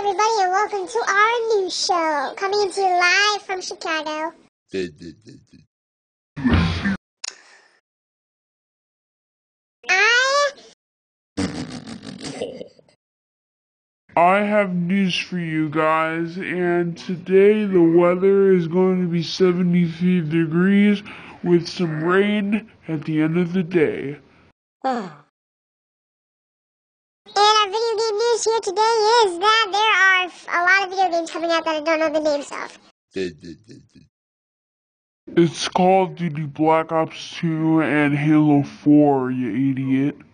everybody, and welcome to our new show, coming to you live from Chicago. I have news for you guys, and today the weather is going to be 73 degrees with some rain at the end of the day. And our video game news here today is that there are a lot of video games coming out that I don't know the names of. It's Call of Duty Black Ops 2 and Halo 4, you idiot.